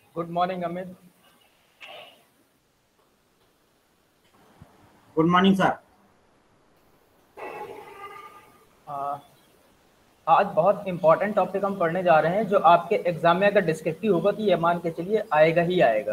Good morning Amit. Good morning sir. आज बहुत important topic हम पढ़ने जा रहे हैं जो आपके एग्जाम में अगर डिस्क्रिप्टिव होगा तो ये मान के चलिए आएगा ही आएगा।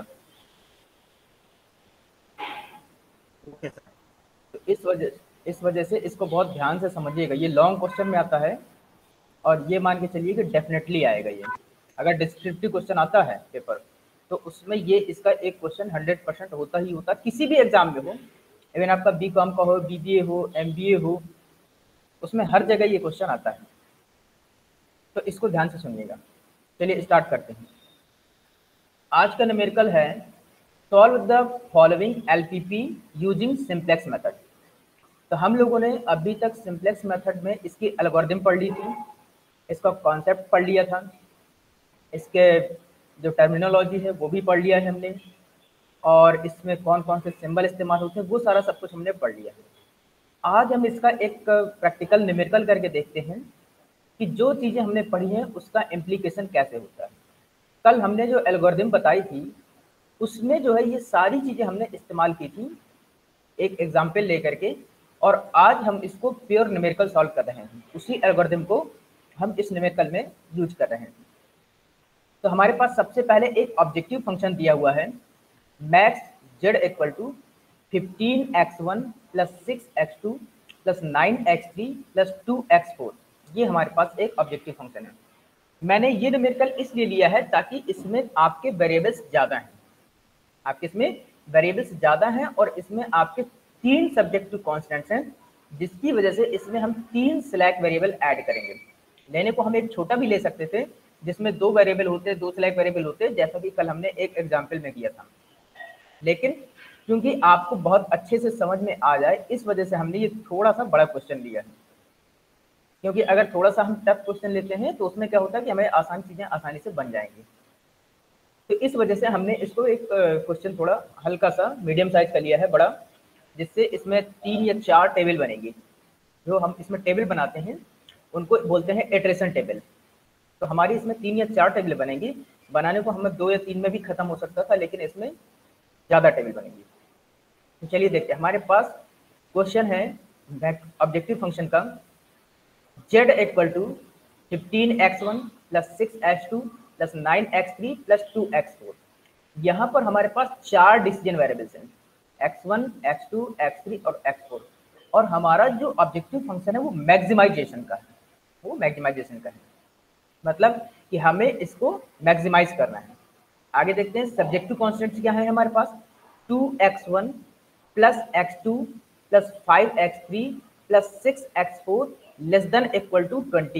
Okay sir. तो इस वजह से इसको बहुत ध्यान से समझिएगा। ये लॉन्ग क्वेश्चन में आता है और ये मान के चलिए कि डेफिनेटली आएगा। ये अगर डिस्क्रिप्टिव क्वेश्चन आता है पेपर तो उसमें ये इसका एक क्वेश्चन 100% होता ही होता, किसी भी एग्जाम में हो, इवन आपका बीकॉम का हो, बीबीए हो, एमबीए हो, उसमें हर जगह ये क्वेश्चन आता है। तो इसको ध्यान से सुनिएगा। चलिए स्टार्ट करते हैं। आज का न्यूमेरिकल है solve the following LPP using simplex method. तो हम लोगों ने अभी तक सिंप्लेक्स मेथड में इसकी एल्गोरिथम पढ़ ली थी, इसका कॉन्सेप्ट पढ़ लिया था, इसके जो टर्मिनोलॉजी है वो भी पढ़ लिया है हमने, और इसमें कौन कौन से सिंबल इस्तेमाल होते हैं वो सारा सब कुछ हमने पढ़ लिया है। आज हम इसका एक प्रैक्टिकल न्यूमेरिकल करके देखते हैं कि जो चीज़ें हमने पढ़ी हैं उसका इम्प्लीकेशन कैसे होता है। कल हमने जो एल्गोरिथम बताई थी उसमें जो है ये सारी चीज़ें हमने इस्तेमाल की थी एक एग्जाम्पल लेकर के, और आज हम इसको प्योर न्यूमेरिकल सॉल्व कर रहे हैं। उसी एल्गोरिथम को हम इस न्यूमेरिकल में यूज कर रहे हैं। तो हमारे पास सबसे पहले एक ऑब्जेक्टिव फंक्शन दिया हुआ है max Z equal to 15x1 plus 6x2 plus 9x3 plus 2x4। ये हमारे पास एक ऑब्जेक्टिव फंक्शन है। मैंने ये न्यूमेरिकल इसलिए लिया है ताकि इसमें आपके वेरिएबल्स ज़्यादा हैं, आपके इसमें वेरिएबल्स ज़्यादा हैं और इसमें आपके 3 सब्जेक्टिव कॉन्स्टेंट्स हैं, जिसकी वजह से इसमें हम 3 स्लैक वेरिएबल ऐड करेंगे। लेने को हम एक छोटा भी ले सकते थे जिसमें 2 वेरिएबल होते, 2 स्लैक वेरिएबल होते, जैसा कि कल हमने एक एग्जाम्पल में किया था। लेकिन क्योंकि आपको बहुत अच्छे से समझ में आ जाए इस वजह से हमने ये थोड़ा सा बड़ा क्वेश्चन लिया है, क्योंकि अगर थोड़ा सा हम टफ क्वेश्चन लेते हैं तो उसमें क्या होता है कि हमें आसान चीज़ें आसानी से बन जाएंगी। तो इस वजह से हमने इसको एक क्वेश्चन थोड़ा हल्का सा मीडियम साइज का लिया है, बड़ा, जिससे इसमें 3 या 4 टेबल बनेगी। जो हम इसमें टेबल बनाते हैं उनको बोलते हैं इटरेशन टेबल। तो हमारी इसमें 3 या 4 टेबल बनेंगी। बनाने को हमें 2 या 3 में भी खत्म हो सकता था, लेकिन इसमें ज़्यादा टेबल बनेंगी। तो चलिए देखते हैं। हमारे पास क्वेश्चन है ऑब्जेक्टिव फंक्शन का z equal to 15x1 plus 6x2 plus 9x3 plus 2x4। यहाँ पर हमारे पास 4 डिसीजन वेरिएबल्स हैं, x1, x2, x3 और x4। और हमारा जो ऑब्जेक्टिव फंक्शन है वो मैक्सिमाइजेशन का है, वो मैक्सिमाइजेशन का है, मतलब कि हमें इसको मैक्सिमाइज करना है। आगे देखते हैं सब्जेक्टिव कॉन्स्टेंट्स क्या है हमारे पास 2x1 plus x2 plus 5x3 plus 6x4 less than equal to 20।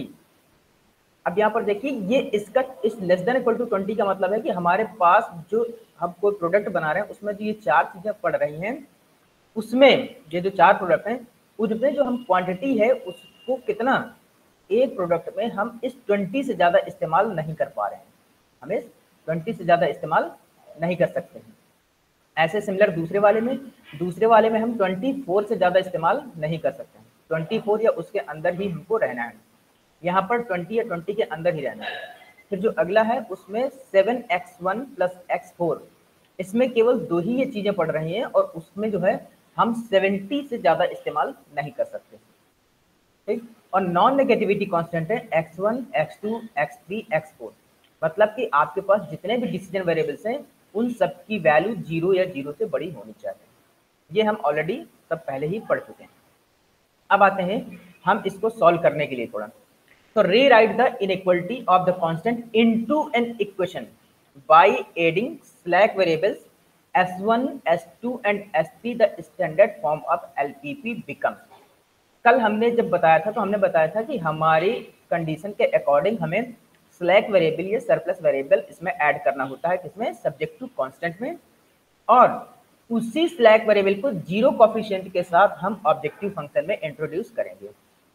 अब यहाँ पर देखिए ये इसका इस लेस देन इक्वल टू 20 का मतलब है कि हमारे पास जो हम कोई प्रोडक्ट बना रहे हैं उसमें जो ये 4 चीजें पड़ रही हैं उसमें ये जो 4 प्रोडक्ट हैं उसमें जो हम क्वांटिटी है उसको कितना एक प्रोडक्ट में हम इस 20 से ज़्यादा इस्तेमाल नहीं कर पा रहे हैं, हम इस 20 से ज़्यादा इस्तेमाल नहीं कर सकते हैं। ऐसे सिमिलर दूसरे वाले में हम 24 से ज़्यादा इस्तेमाल नहीं कर सकते हैं, 24 या उसके अंदर ही हमको रहना है। यहाँ पर 20 या 20 के अंदर ही रहना है। फिर जो अगला है उसमें 7x1 प्लस x4, इसमें केवल 2 ही ये चीज़ें पड़ रही हैं और उसमें जो है हम 70 से ज़्यादा इस्तेमाल नहीं कर सकते, ठीक। और नॉन नेगेटिविटी कांस्टेंट है x1, x2, x3, x4, मतलब कि आपके पास जितने भी डिसीजन वेरिएबल्स हैं उन सब की वैल्यू 0 या 0 से बड़ी होनी चाहिए। ये हम ऑलरेडी सब पहले ही पढ़ चुके हैं। अब आते हैं हम इसको सॉल्व करने के लिए थोड़ा। तो rewrite the inequality of the constant into an equation by adding slack variables s1, s2 and s3 the standard form of LPP becomes. कल हमने जब बताया था तो हमने बताया था कि हमारी कंडीशन के अकॉर्डिंग हमें स्लैक वेरिएबल या सरप्लस वेरिएबल इसमें ऐड करना होता है, किसमें, सब्जेक्टिव कांस्टेंट में। और उसी स्लैक वेरिएबल को 0 कोफिशिएंट के साथ हम ऑब्जेक्टिव फंक्शन में इंट्रोड्यूस करेंगे।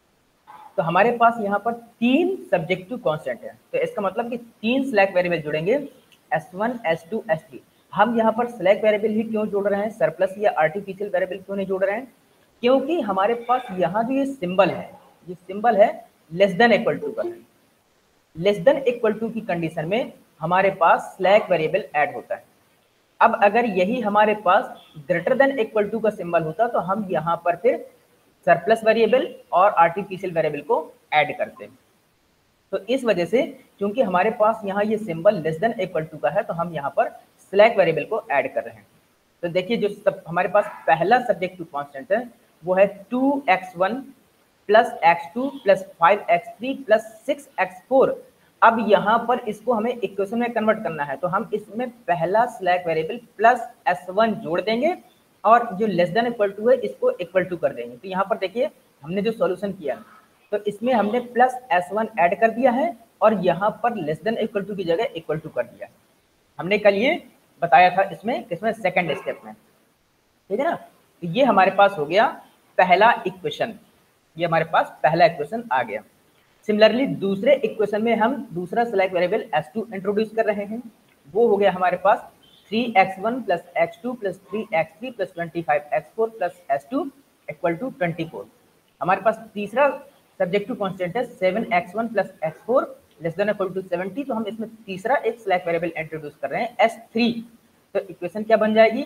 तो हमारे पास यहाँ पर 3 सब्जेक्टिव कांस्टेंट है, तो इसका मतलब कि 3 स्लैक वेरिएबल जुड़ेंगे s1, s2, s3। हम यहाँ पर स्लैक वेरिएबल ही क्यों जोड़ रहे हैं, सरप्लस या आर्टिफिशियल वेरिएबल क्यों नहीं जोड़ रहे हैं, क्योंकि हमारे पास यहाँ जो ये सिंबल है लेस देन इक्वल टू का है। लेस देन इक्वल टू की कंडीशन में हमारे पास स्लैक वेरिएबल ऐड होता है। अब अगर यही हमारे पास ग्रेटर देन इक्वल टू का सिंबल होता तो हम यहाँ पर फिर सरप्लस वेरिएबल और आर्टिफिशियल वेरिएबल को ऐड करते हैं। तो इस वजह से क्योंकि हमारे पास यहाँ ये symbol less than equal to का है तो हम यहाँ पर स्लैक वेरिएबल को ऐड कर रहे हैं। तो देखिए जो हमारे पास पहला सब्जेक्ट टू कांस्टेंट है वो है 2x1 plus x2 plus 5x3 plus 6x4। अब यहाँ पर इसको हमें इक्वेशन में कन्वर्ट करना है तो हम इसमें पहला स्लैक वेरिएबल प्लस s1 जोड़ देंगे और जो लेस देन इक्वल टू है इसको इक्वल टू कर देंगे। तो यहाँ पर देखिए हमने जो सॉल्यूशन किया तो इसमें हमने प्लस s1 ऐड कर दिया है और यहाँ पर लेस देन इक्वल टू की जगह इक्वल टू कर दिया। हमने कल ये बताया था किसमें सेकंड स्टेप में, ठीक है ना। तो ये हमारे पास हो गया पहला इक्वेशन, ये हमारे पास पहला इक्वेशन आ गया। सिमिलरली दूसरे इक्वेशन में हम दूसरा स्लैक वेरिएबल s2 इंट्रोड्यूस कर रहे हैं, वो हो गया हमारे पास 3x1 plus x2 plus 3x3 plus 25x4 plus s2 equal to 24। हमारे पास तीसरा सब्जेक्ट टू कांस्टेंट है 7x1 plus x4 less than equal to 70। तो हम इसमें तीसरा एक स्लैक वेरिएबल इंट्रोड्यूस कर रहे हैं s3। तो इक्वेशन क्या बन जाएगी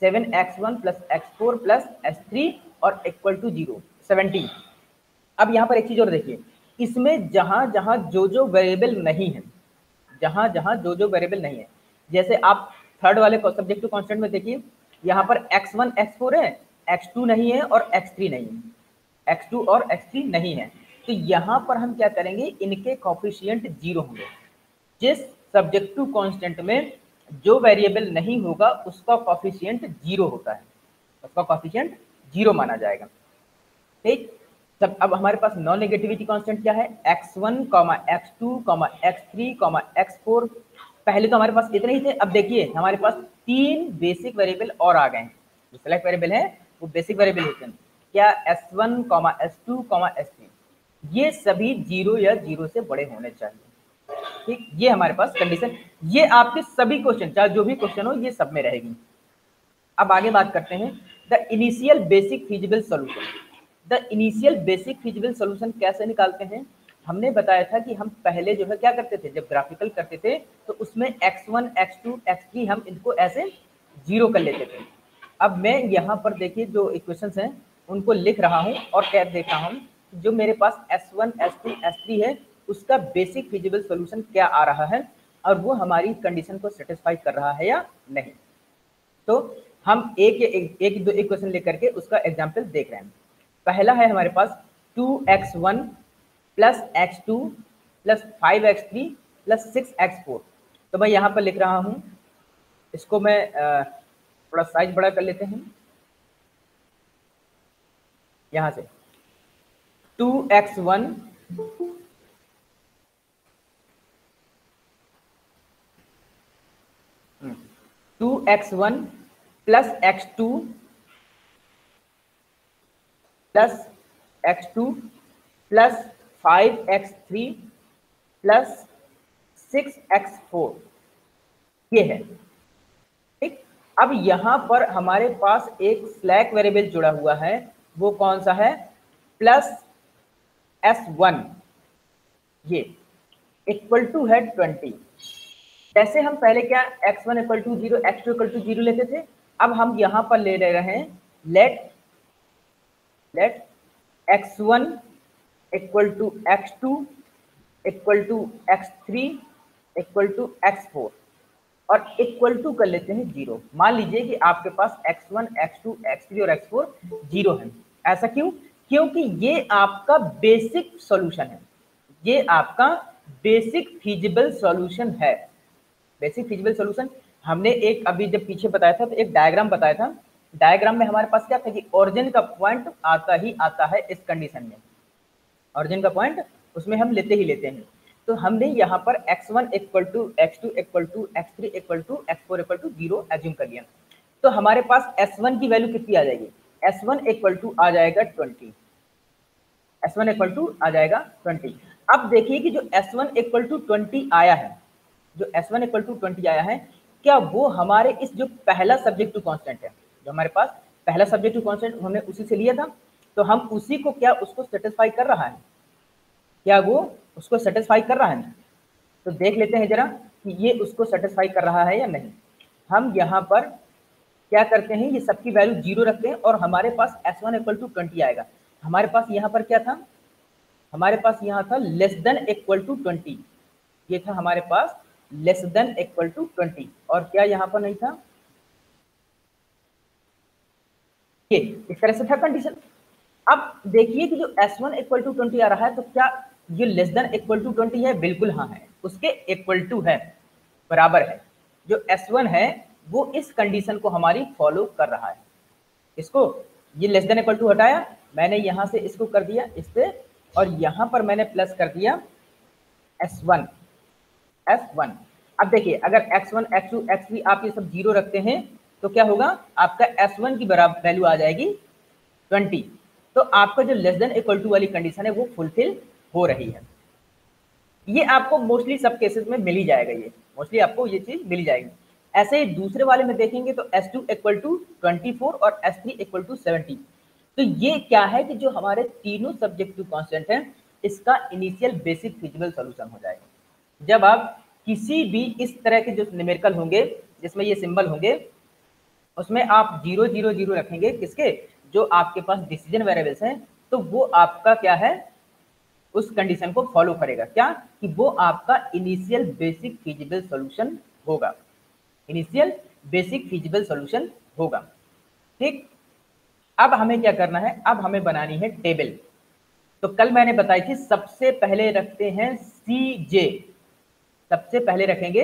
7x1 plus x4 plus s3 और इक्वल टू 0 70। अब यहाँ पर एक चीज और देखिए, इसमें जहां जहां जो वेरिएबल नहीं है, जहां जहां जो वेरिएबल नहीं है, जैसे आप थर्ड वाले सब्जेक्ट टू कांस्टेंट में देखिए यहाँ पर x1 x4 है, x2 नहीं है और x3 नहीं है, x2 और x3 नहीं है। तो यहाँ पर हम क्या करेंगे, इनके कोफिशिएंट 0 होंगे। जिस सब्जेक्ट टू कांस्टेंट में जो वेरिएबल नहीं होगा उसका कोफिशिएंट 0 होता है, उसका कोफिशिएंट 0 माना जाएगा, ठीक। तब अब हमारे पास नॉन नेगेटिविटी कांस्टेंट क्या है x1, x2, x3, x4। पहले तो हमारे पास इतने ही थे, अब देखिए हमारे पास 3 बेसिक वेरिएबल और आ गए हैं। जो सेलेक्ट वेरिएबल है वो बेसिक वेरिएबल होते हैं क्या, s1, s2, s3, ये सभी 0 या 0 से बड़े होने चाहिए, ठीक। ये हमारे पास कंडीशन, ये आपके सभी क्वेश्चन चाहे जो भी क्वेश्चन हो ये सब में रहेगी। अब आगे बात करते हैं the initial basic feasible solution. The initial basic feasible solution कैसे निकालते हैं, हमने बताया था कि हम पहले जो है क्या करते थे, जब ग्राफिकल करते थे तो उसमें x1, x2, x3 हम इनको ऐसे 0 कर लेते थे। अब मैं यहाँ पर देखिए जो इक्वेशंस हैं उनको लिख रहा हूँ और क्या देख रहा हूँ, जो मेरे पास s1, s2, s3 है उसका बेसिक फिजिबल सॉल्यूशन क्या आ रहा है और वो हमारी कंडीशन को सेटिस्फाई कर रहा है या नहीं। तो हम एक दो इक्वेशन लेकर के उसका एग्जाम्पल देख रहे हैं। पहला है हमारे पास 2x1 plus x2 plus 5x3 plus 6x4। तो मैं यहाँ पर लिख रहा हूँ, इसको मैं थोड़ा साइज बड़ा कर लेते हैं, यहाँ से 2x1 2x1 plus x2 plus x2 plus 5x3 plus 6x4 ये है, ठीक। अब यहाँ पर हमारे पास एक स्लैक वेरिएबल जुड़ा हुआ है, वो कौन सा है, प्लस s1, ये इक्वल टू है 20। जैसे हम पहले क्या x1 equal to 0, x2 equal to 0 लेते थे, अब हम यहाँ पर ले रहे हैं let x1 equal to x2 equal to x3 equal to x4 और इक्वल टू कर लेते हैं 0। मान लीजिए कि आपके पास x1, x2, x3 और x4 0 है। ऐसा क्यों, क्योंकि ये आपका बेसिक सॉल्यूशन है, ये आपका बेसिक फिजिबल सॉल्यूशन है। बेसिक फिजिबल सॉल्यूशन हमने एक अभी जब पीछे बताया था तो एक डायग्राम बताया था, डायग्राम में हमारे पास क्या था कि ओरिजिन का पॉइंट आता ही आता है इस कंडीशन में, ओरिजिन का पॉइंट उसमें हम लेते ही लेते हैं। तो हमने यहाँ पर x1 equal to x2 equal to x3 equal to x4 equal to 0 assume कर लिया। तो हमारे पास s1 की वैल्यू कितनी आ जाएगी, s1 इक्वल टू आ जाएगा 20, s1 इक्वल टू आ जाएगा 20। अब देखिए कि जो s1 इक्वल टू 20 आया है, जो s1 इक्वल टू 20 आया है, क्या वो हमारे इस जो पहला सब्जेक्ट टू कांस्टेंट है, जो हमारे पास पहला सब्जेक्ट टू कांस्टेंट हमने उसी से लिया था, तो हम उसी को क्या उसको सेटिस्फाई कर रहा है, क्या वो उसको सेटिस्फाई कर रहा है। तो देख लेते हैं जरा कि ये उसको सेटिस्फाई कर रहा है या नहीं। हम यहाँ पर क्या करते हैं, ये सबकी वैल्यू 0 रखते हैं और हमारे पास S1 इक्वल टू 20 आएगा। हमारे पास यहाँ पर क्या था, हमारे पास यहाँ था लेस देन इक्वल टू 20, ये था हमारे पास लेस देन इक्वल टू 20, और क्या यहाँ पर नहीं था, ये इस तरह से था कंडीशन। अब देखिए कि जो S1 इक्वल टू 20 आ रहा है, तो क्या ये लेस देन इक्वल टू 20 है? बिल्कुल हाँ है, उसके इक्वल टू है, बराबर है। जो S1 है वो इस कंडीशन को हमारी फॉलो कर रहा है। इसको ये लेस देन इक्वल टू हटाया, मैंने यहां से इसको कर दिया इस पे, और यहां पर मैंने प्लस कर दिया S1। अब देखिए अगर X1 X2 X3 आप ये सब 0 रखते हैं तो क्या होगा, आपका S1 की बराबर वैल्यू आ जाएगी 20। तो आपका जो लेस देन इक्वल टू वाली कंडीशन है वो फुलफिल हो रही है। ये आपको मोस्टली सब केसेस में मिल ही जाएगा, ये मोस्टली आपको ये चीज मिल जाएगी। ऐसे ही दूसरे वाले में देखेंगे तो S2 इक्वल टू 24 और S3 इक्वल टू 70। तो ये क्या है कि जो हमारे तीनों सब्जेक्टिव कांस्टेंट हैं, इसका इनिशियल बेसिक फिजिबल सॉल्यूशन हो जाएगा। जब आप किसी भी इस तरह के जो न्यूमेरिकल होंगे जिसमें ये सिंबल होंगे, उसमें आप 0 0 0 रखेंगे, किसके, जो आपके पास डिसीजन वेरिएबल्स हैं, तो वो आपका क्या है, उस कंडीशन को फॉलो करेगा। क्या कि वो आपका इनिशियल बेसिक फिजिबल सॉल्यूशन होगा, इनिशियल बेसिक फिजिबल सॉल्यूशन होगा। ठीक, अब हमें क्या करना है, अब हमें बनानी है टेबल। तो कल मैंने बताई थी सबसे पहले रखते हैं CJ, सबसे पहले रखेंगे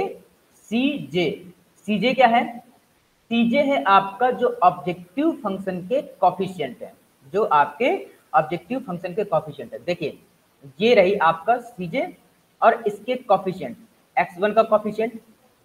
CJ। CJ क्या है, CJ है आपका जो ऑब्जेक्टिव फंक्शन के कॉफिशिएंट है, जो आपके ऑब्जेक्टिव फंक्शन के कॉफिशिएंट है। देखिए ये रही आपका CJ और इसके कॉफिशिएंट, x1 का कॉफिशिएंट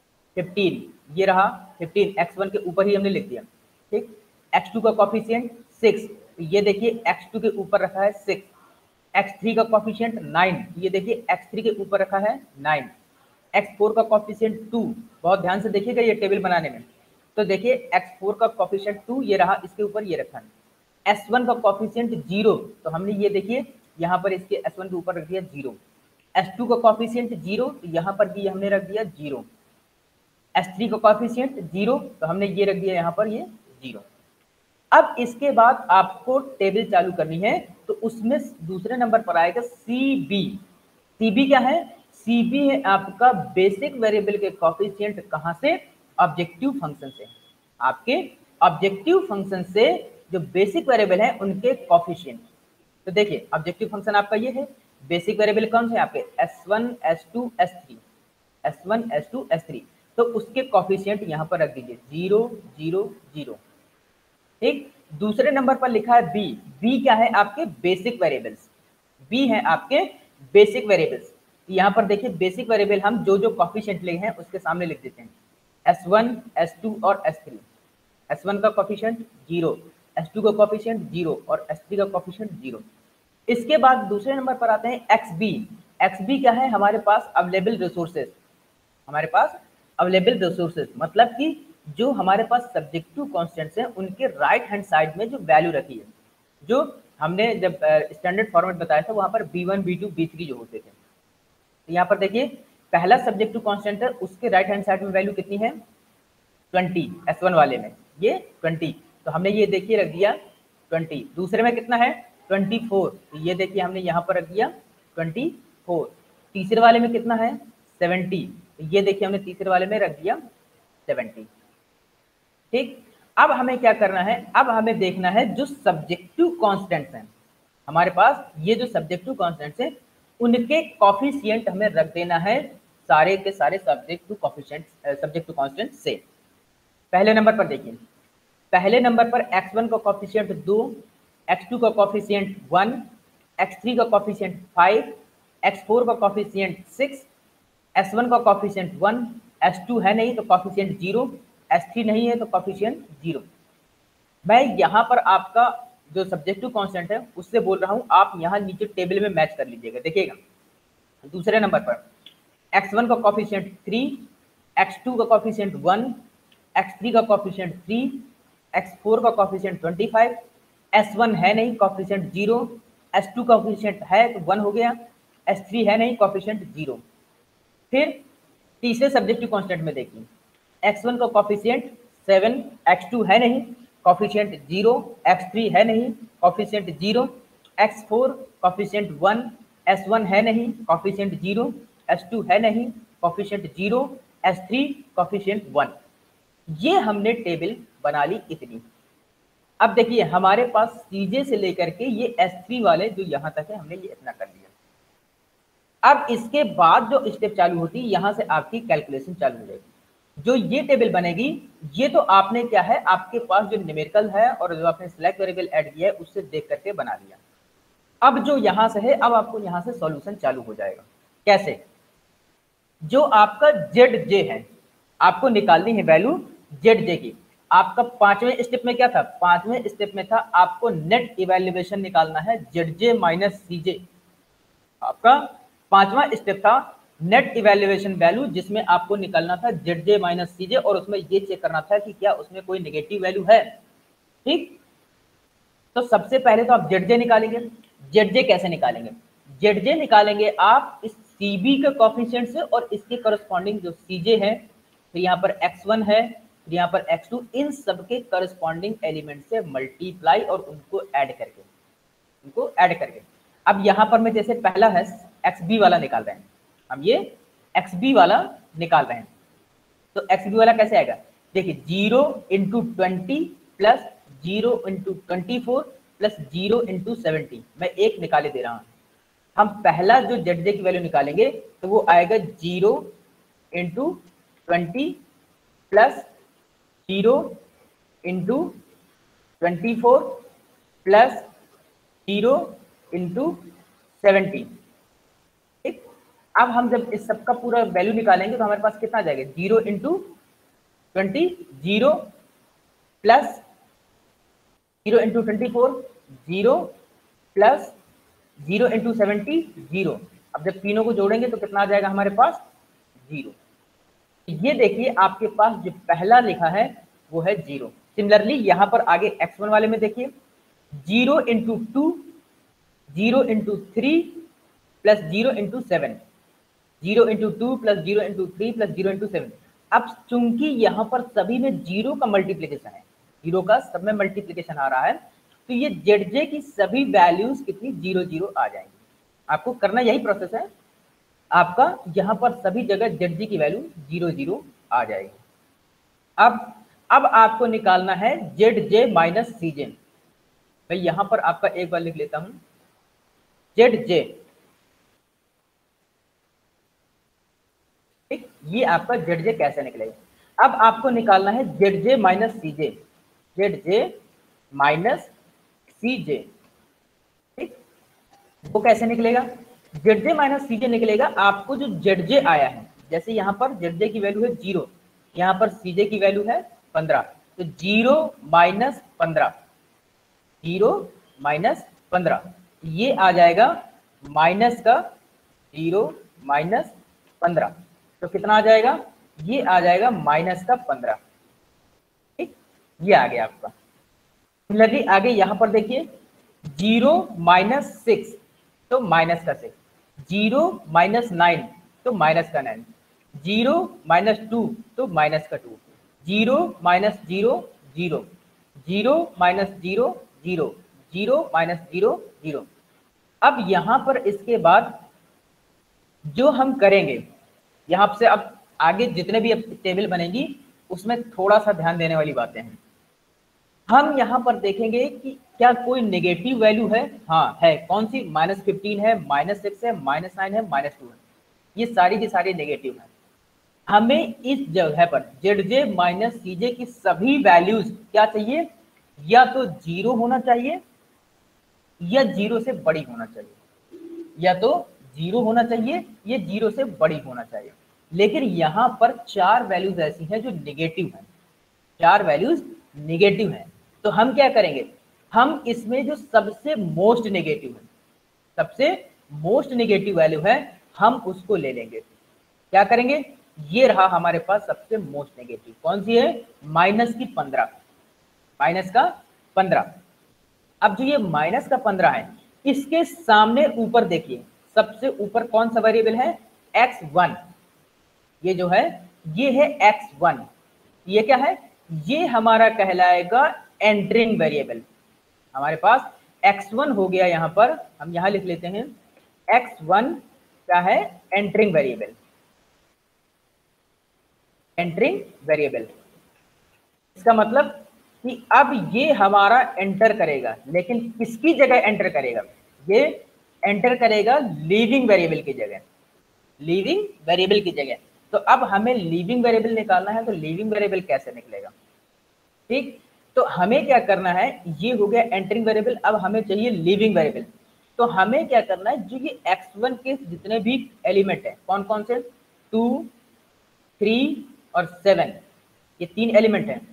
15, ये रहा 15, x1 के ऊपर ही हमने लिख दिया। ठीक, x2 का कॉफिशिएंट 6, तो ये देखिए x2 के ऊपर रखा है 6, x3 का कॉफिशिएंट 9, ये देखिए x3 के ऊपर रखा है 9, x4 का कॉफिशिएंट 2, बहुत ध्यान से देखिएगा ये टेबल बनाने में। तो देखिए x4 का कॉफिशिएंट 2, ये रहा, इसके ऊपर ये रखा है। S1 का कॉफिशिएंट 0, तो हमने ये देखिए यहाँ पर इसके S1 के ऊपर रख दिया 0। S2 का कॉफिशिएंट 0, तो यहाँ पर भी हमने रख दिया 0। S3 का कॉफिशिएंट 0, तो हमने ये रख दिया यहाँ पर ये 0। अब इसके बाद आपको टेबल चालू करनी है, तो उसमें दूसरे नंबर पर आएगा CB। CB क्या है, CB है आपका बेसिक वेरिएबल के कॉफिशिएंट, कहां से, ऑब्जेक्टिव फंक्शन से। आपके ऑब्जेक्टिव फंक्शन से जो बेसिक वेरिएबल है उनके कॉफिशिएंट। तो देखिए ऑब्जेक्टिव फंक्शन आपका ये है, बेसिक वेरिएबल कौन से आपके, S1 S2 S3, S1 S2 S3, तो उसके कॉफिशिएंट यहाँ पर रख दीजिए 0 0 0। ठीक, दूसरे नंबर पर लिखा है B। B क्या है, आपके बेसिक वेरिएबल्स। B है आपके बेसिक वेरिएबल्स। यहाँ पर देखिए बेसिक वेरिएबल हम जो जो कॉफिशिएंट लिए हैं उसके सामने लिख देते हैं, S1 S2 और S3। S1 का कॉफिशिएंट 0, S2 का कॉफिशिएंट 0 और S3 का कॉफिशिएंट 0। इसके बाद दूसरे नंबर पर आते हैं XB। XB क्या है, हमारे पास अवेलेबल रिसोर्सेज, हमारे पास अवेलेबल रिसोर्सेज मतलब कि जो हमारे पास सब्जेक्टिव कॉन्स्टेंट्स हैं उनके राइट हैंड साइड में जो वैल्यू रखी है, जो हमने जब स्टैंडर्ड फॉर्मेट बताया था वहां पर B1 B2 B3 जो होते थे। तो यहाँ पर देखिए पहला सब्जेक्टिव कांस्टेंट है, उसके राइट हैंड साइड में वैल्यू कितनी है 20, S1 वाले में ये 20, तो हमने ये देखिए रख दिया 20। दूसरे में कितना है 24, तो ये देखिए हमने यहाँ पर रख दिया 24। तीसरे वाले में कितना है 70, तो ये देखिए हमने तीसरे वाले में रख दिया 70। ठीक, अब हमें क्या करना है, अब हमें देखना है जो सब्जेक्टिव कांस्टेंट्स हैं हमारे पास, ये जो सब्जेक्टिव कांस्टेंट्स हैं उनके कॉफिशिएंट हमें रख देना है सारे के सारे सब्जेक्टिव कॉफिशिएंट, सब्जेक्टिव कांस्टेंट से। पहले नंबर पर देखिए, पहले नंबर पर x1 का कॉफिशिएंट 2, x2 का कॉफिशिएंट 1, x3 का कॉफिशिएंट 5, x4 का कॉफिशिएंट 6, S1 का कॉफिशिएंट 1, S2 है नहीं तो कॉफिशिएंट 0, S3 नहीं है तो कॉफिशिएंट 0। मैं यहाँ पर आपका जो सब्जेक्टिव कांस्टेंट है उससे बोल रहा हूँ, आप यहाँ नीचे टेबल में मैच कर लीजिएगा। देखिएगा दूसरे नंबर पर x1 का कॉफिशिएंट 3, x2 का कॉफिशिएंट 1, x3 का कॉफिशिएंट 3, x4 का कॉफिशिएंट 25, S1 है नहीं कॉफिशिएंट 0, S2 कॉफिशिएंट है तो 1 हो गया, S3 है नहीं कॉफिशिएंट 0। फिर तीसरे सब्जेक्टिव कांस्टेंट में देखिए, x1 का कॉफिशिएंट 7, x2 है नहीं, कॉफिशिएंट 0, x3 है नहीं, कॉफिशिएंट 0, x4 कॉफिशिएंट 1, s1 है नहीं, कॉफिशिएंट 0, s2 है नहीं, कॉफिशिएंट 0, s3 कॉफिशिएंट 1। ये हमने टेबल बना ली इतनी। अब देखिए हमारे पास सीजे से लेकर के ये s3 वाले जो यहाँ तक है हमने ये इतना कर लिया। अब इसके बाद जो स्टेप चालू होती है, यहाँ से आपकी कैलकुलेशन चालू हो जाएगी। जो ये टेबल बनेगी, ये तो आपने क्या है, आपके पास जो न्यूमेरिकल है और जो आपने सिलेक्ट वेरिएबल ऐड किया है उससे देख करके बना लिया। अब जो यहाँ से है, अब आपको यहाँ से सॉल्यूशन चालू हो जाएगा। कैसे? जो आपका जेड जे है, आपको निकालनी है वैल्यू जेड जे की। आपका पांचवें स्टेप में क्या था? पांचवें स्टेप में था आपको नेट इवैल्यूएशन निकालना है जेड जे माइनस सी जे। आपका पांचवा स्टेप था नेट इवैल्यूएशन वैल्यू, जिसमें आपको निकालना था जेड जे माइनस सी जे, और उसमें ये चेक करना था कि क्या उसमें कोई नेगेटिव वैल्यू है। ठीक, तो सबसे पहले तो आप जेड जे निकालेंगे। जेड जे कैसे निकालेंगे? जेड जे निकालेंगे आप इस सीबी के कोफिशिएंट से और इसके करस्पॉन्डिंग जो सीजे है, फिर यहाँ पर x1 है, फिर यहाँ पर x2, इन सब के करस्पॉन्डिंग एलिमेंट से मल्टीप्लाई और उनको ऐड करके अब यहाँ पर मैं जैसे पहला है XB वाला निकाल रहे हैं, हम ये XB वाला निकाल रहे हैं। तो XB वाला कैसे आएगा? देखिए 0 × 20 प्लस 0 × 24 प्लस 0 × 70, मैं एक निकाले दे रहा हूँ। हम पहला जो जेड जे की वैल्यू निकालेंगे तो वो आएगा 0 × 20 प्लस 0 × 24 प्लस 0 × 70। ठीक, अब हम जब इस सब का पूरा वैल्यू निकालेंगे तो हमारे पास कितना आ जाएगा? 0 × 20, 0 प्लस 0 × 24, 0 प्लस 0 × 70, 0। अब जब तीनों को जोड़ेंगे तो कितना आ जाएगा हमारे पास? 0। ये देखिए आपके पास जो पहला लिखा है वो है 0। सिमिलरली यहाँ पर आगे x1 वाले में देखिए 0 × 2, 0 × 3 प्लस 0 × 7, 0 × 2 प्लस 0 × 3 प्लस 0 × 7। अब चूंकि यहाँ पर सभी में 0 का मल्टीप्लीकेशन है, 0 का सब में मल्टीप्लीकेशन आ रहा है, तो ये जेड जे की सभी वैल्यूज कितनी 0 0 आ जाएंगी। आपको करना यही प्रोसेस है, आपका यहाँ पर सभी जगह जेड जे की वैल्यू 0 0 आ जाएगी। अब आपको निकालना है जेड जे माइनस सी जे। मैं यहाँ पर आपका एक बार लिख लेता हूँ, जेड जे, ठीक, ये आपका जेड जे कैसे निकलेगा। अब आपको निकालना है Z J minus C J, Z J minus C J. ठीक, वो कैसे निकलेगा? जेड जे माइनस सी जे निकलेगा आपको जो जेड जे आया है, जैसे यहाँ पर जेड जे की वैल्यू है 0, यहाँ पर सी जे की वैल्यू है 15, तो 0 माइनस 15, 0 माइनस 15, ये आ जाएगा माइनस का 0 माइनस 15, तो कितना आ जाएगा? ये आ जाएगा माइनस का 15। ठीक, ये आ गया आपका। सिमिलरली आगे यहाँ पर देखिए 0 माइनस 6 तो माइनस का 6, 0 माइनस 9 तो माइनस का 9, 0 माइनस 2 तो माइनस का 2, 0 माइनस 0 0, 0 माइनस 0 0, 0 माइनस 0 0। अब यहाँ पर इसके बाद जो हम करेंगे, यहाँ से अब आगे जितने भी टेबल बनेगी उसमें थोड़ा सा ध्यान देने वाली बातें हैं। हम यहाँ पर देखेंगे कि क्या कोई नेगेटिव वैल्यू है? हाँ है। कौन सी? -15 है, -6 है, -9 है, -2 है, ये सारी की सारी नेगेटिव है। हमें इस जगह पर जेड जे माइनस सी जे की सभी वैल्यूज क्या चाहिए? या तो 0 होना चाहिए या 0 से बड़ी होना चाहिए, या तो 0 होना चाहिए या 0 से बड़ी होना चाहिए। लेकिन यहाँ पर 4 वैल्यूज ऐसी हैं जो निगेटिव हैं, 4 वैल्यूज निगेटिव हैं। तो हम क्या करेंगे? हम इसमें जो सबसे मोस्ट नेगेटिव है, सबसे मोस्ट नेगेटिव वैल्यू है, हम उसको ले लेंगे। क्या करेंगे? ये रहा हमारे पास सबसे मोस्ट नेगेटिव, कौन सी है? माइनस की 15, माइनस का 15। अब जो ये माइनस का 15 है, इसके सामने ऊपर देखिए, सबसे ऊपर कौन सा वेरिएबल है? x1। ये जो है ये है x1, ये क्या है, ये हमारा कहलाएगा एंटरिंग वेरिएबल। हमारे पास x1 हो गया, यहाँ पर हम यहाँ लिख लेते हैं x1 क्या है, एंटरिंग वेरिएबल, एंटरिंग वेरिएबल। इसका मतलब कि अब ये हमारा एंटर करेगा, लेकिन किसकी जगह एंटर करेगा, ये एंटर करेगा लीविंग वेरिएबल की जगह, लीविंग वेरिएबल की जगह। तो अब हमें लीविंग वेरिएबल निकालना है, तो लीविंग वेरिएबल कैसे निकलेगा, ठीक। तो हमें क्या करना है, ये हो गया एंटरिंग वेरिएबल, अब हमें चाहिए लीविंग वेरिएबल। तो हमें क्या करना है, जो ये x1 के जितने भी एलिमेंट है, कौन कौन से, 2, 3 और 7, ये 3 एलिमेंट हैं,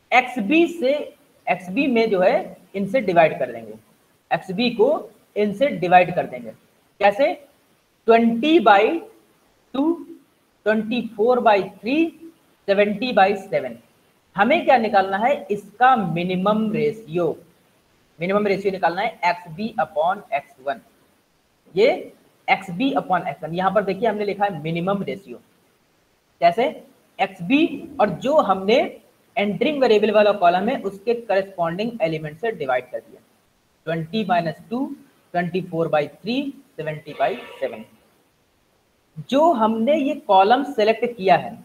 XB में जो है इनसे डिवाइड कर देंगे, XB को इनसे डिवाइड कर देंगे। कैसे, 20/2, 24/3, 70/7। हमें क्या निकालना है, इसका मिनिमम रेशियो, मिनिमम रेशियो निकालना है XB/X1। ये XB/X1, यहाँ पर देखिए हमने लिखा है मिनिमम रेशियो। कैसे, XB और जो हमने एंटरिंग वेरिएबल वाला कॉलम है उसके करस्पॉन्डिंग एलिमेंट से डिवाइड कर दिया, 20 - 2, 24/3, 70/7। जो हमने ये कॉलम सेलेक्ट किया है,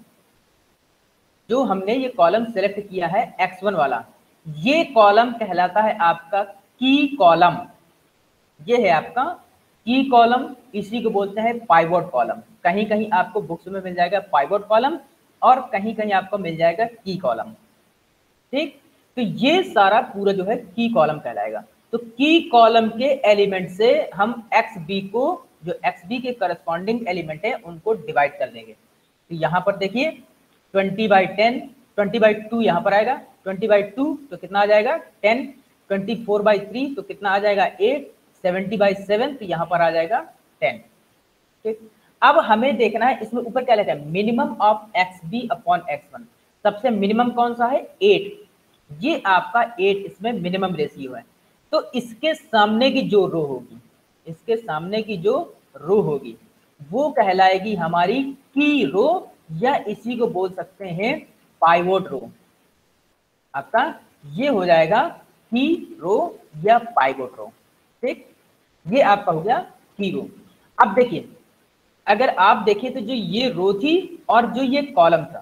जो हमने ये कॉलम सेलेक्ट किया है x1 वाला, ये कॉलम कहलाता है आपका की कॉलम, ये है आपका की कॉलम, इसी को बोलते हैं पाइवोट कॉलम। कहीं कहीं आपको बुक्स में मिल जाएगा पाइवोट कॉलम और कहीं कहीं आपको मिल जाएगा की कॉलम, ठीक। तो ये सारा पूरा जो है की कॉलम कहलाएगा। तो की कॉलम के एलिमेंट से हम XB को, जो XB के करस्पॉन्डिंग एलिमेंट है उनको डिवाइड कर देंगे। तो यहाँ पर देखिए 20/10, 20/2 यहाँ पर आएगा, 20/2 तो कितना आ जाएगा 10, 24/3 तो कितना आ जाएगा 8, 70/7 तो यहाँ पर आ जाएगा 10, ठीक। अब हमें देखना है इसमें ऊपर क्या लिखा है, मिनिमम ऑफ XB/X1। सबसे मिनिमम कौन सा है, 8, ये आपका 8 इसमें मिनिमम रेशियो है। तो इसके सामने की जो रो होगी, इसके सामने की जो रो होगी वो कहलाएगी हमारी की रो, या इसी को बोल सकते हैं पाइवोट रो। आपका ये हो जाएगा की रो या पाइवोट रो, ठीक। ये आपका हो गया की रो। अब देखिए, अगर आप देखिए तो जो ये रो थी और जो ये कॉलम था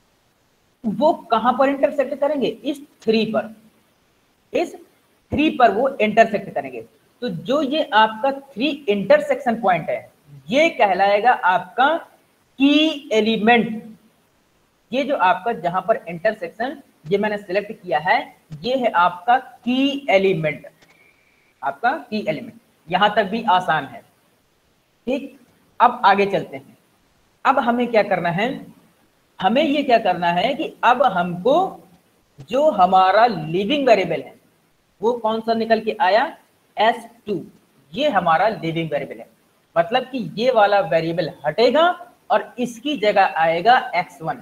वो कहां पर इंटरसेक्ट करेंगे, इस 3 पर, इस 3 पर वो इंटरसेक्ट करेंगे। तो जो ये आपका 3 इंटरसेक्शन पॉइंट है ये कहलाएगा आपका की एलिमेंट। ये जो आपका जहां पर इंटरसेक्शन ये मैंने सिलेक्ट किया है ये है आपका की एलिमेंट, आपका की एलिमेंट। यहां तक भी आसान है, ठीक। अब आगे चलते हैं। अब हमें क्या करना है, हमें ये क्या करना है कि अब हमको जो हमारा लिविंग वेरिएबल है वो कौन सा निकल के आया, S2, ये हमारा लिविंग वेरिएबल है। मतलब कि ये वाला वेरिएबल हटेगा और इसकी जगह आएगा x1।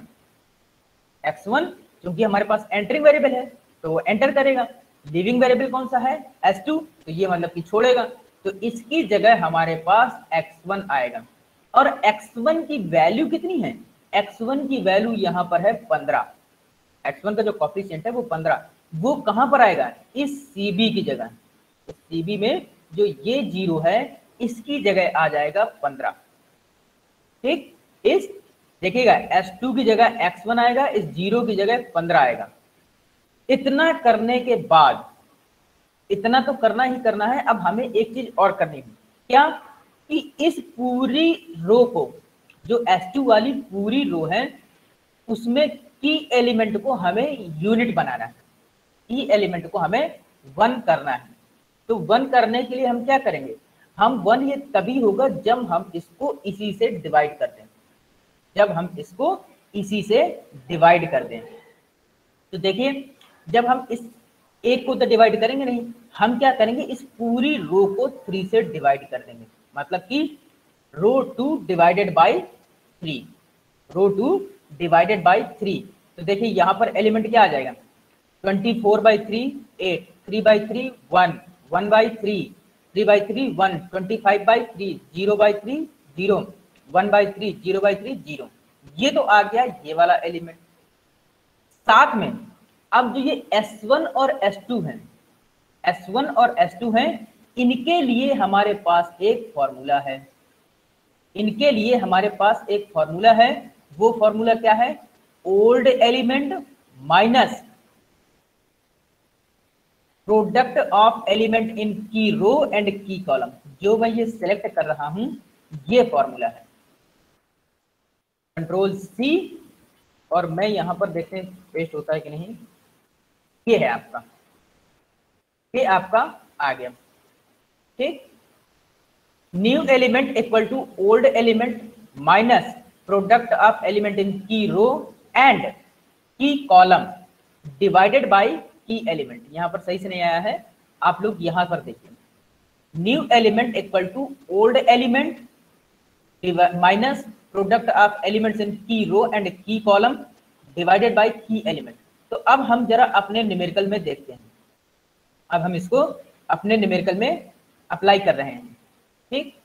x1 क्योंकि हमारे पास एंटरिंग वेरिएबल है तो वो एंटर करेगा। लिविंग वेरिएबल कौन सा है, S2, तो ये मतलब कि छोड़ेगा, तो इसकी जगह हमारे पास x1 आएगा। और x1 की वैल्यू कितनी है, x1 की वैल्यू यहाँ पर है 15। x1 का जो कोफिशिएंट है वो 15, वो कहाँ पर आएगा, इस CB की जगह। इस CB में जो ये 0 है इसकी जगह आ जाएगा 15, ठीक। इस देखिएगा S2 की जगह x1 आएगा, इस 0 की जगह 15 आएगा। इतना करने के बाद, इतना तो करना ही करना है, अब हमें एक चीज और करनी है, क्या कि इस पूरी रो को, जो S2 वाली पूरी रो है उसमें की एलिमेंट को हमें यूनिट बनाना है, की एलिमेंट को हमें 1 करना है। तो 1 करने के लिए हम क्या करेंगे, हम 1 ये तभी होगा जब हम इसको इसी से डिवाइड कर दें, जब हम इसको इसी से डिवाइड कर दें। तो देखिए जब हम इस एक को तो डिवाइड करेंगे नहीं, हम क्या करेंगे इस पूरी रो को 3 से डिवाइड कर देंगे। मतलब कि row 2 divided by 3, row 2 divided by 3। तो देखिए यहाँ पर एलिमेंट क्या आ जाएगा, 24/3 8, 3/3 1, 1/3, 3/3 1, 25/3 0/3 0, 1/3 0/3 0। ये तो आ गया ये वाला एलिमेंट। साथ में अब जो ये S1 और S2 हैं, S1 और S2 हैं, इनके लिए हमारे पास एक फॉर्मूला है। इनके लिए हमारे पास एक फॉर्मूला है। वो फॉर्मूला क्या है? Old element minus product of element in key row and key column. जो मैं ये सिलेक्ट कर रहा हूं ये फॉर्मूला है। कंट्रोल सी, और मैं यहां पर देखते हैं पेस्ट होता है कि नहीं। ये है आपका, ये आपका आ गया। ठीक, new element equal to old element minus product of element in key row and key column divided by key element. यहां पर सही से नहीं आया है, आप लोग यहां पर देखिए। New element equal to old element minus product of elements in key row and key column divided by key element. तो अब हम जरा अपने न्यूमेरिकल में देखते हैं। अब हम इसको अपने न्यूमेरिकल में अप्लाई कर रहे हैं। ठीक,